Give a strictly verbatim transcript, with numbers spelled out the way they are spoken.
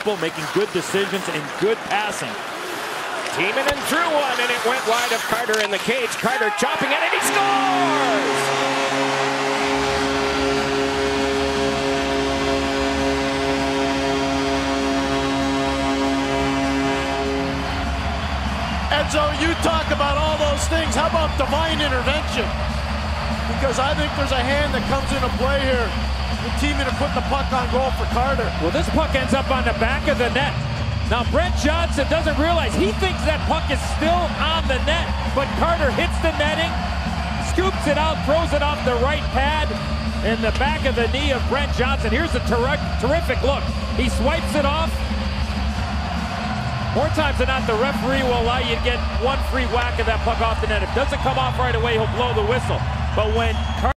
making good decisions and good passing. Teaming and threw one, and it went wide of Carter in the cage. Carter chopping it, and he scores! And so you talk about all those things. How about divine intervention? Because I think there's a hand that comes into play here. The teaming to put the puck on goal for Carter. Well, this puck ends up on the back of the net. Now, Brent Johnson doesn't realize, he thinks that puck is still on the net, but Carter hits the netting, scoops it out, throws it off the right pad in the back of the knee of Brent Johnson. Here's a ter terrific look. He swipes it off. More times than not, the referee will allow you to get one free whack of that puck off the net. If it doesn't come off right away, he'll blow the whistle. But when Carter